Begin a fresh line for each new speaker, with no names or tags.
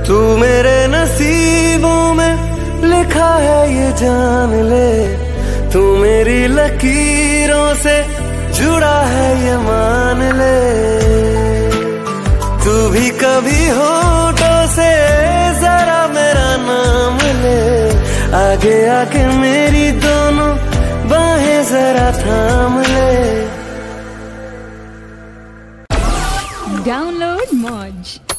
तू मेरे नसीबों में लिखा है ये जान ले, तू मेरी लकीरों से जुड़ा है ये मान ले। तू भी कभी होठों से जरा मेरा नाम ले, आगे आके मेरी दोनों बाहें जरा थाम ले।
डाउनलोड मौज।